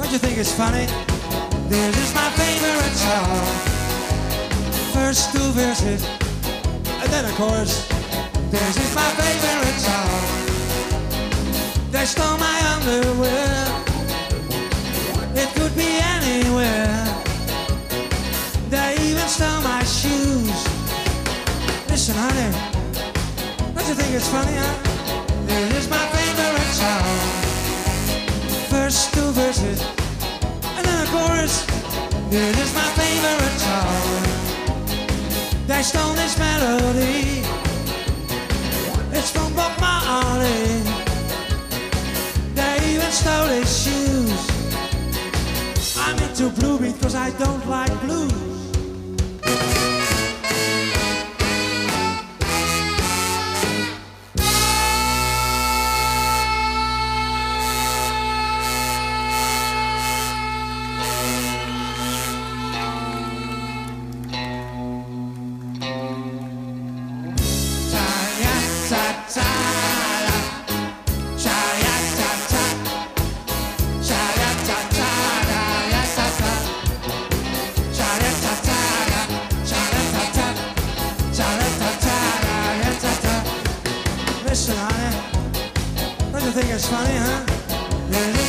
Don't you think it's funny? This is my favorite song. First two verses, and then a chorus. This is my favorite song. They stole my underwear. It could be anywhere. They even stole my shoes. Listen, honey, don't you think it's funny, huh? This is my favorite song. First two verses, and then a chorus. This is my favorite song. They stole this melody. It's from Bob Marley. They even stole his shoes. I'm into blue beat cause I don't like blues. Listen, honey, don't you think it's funny, huh?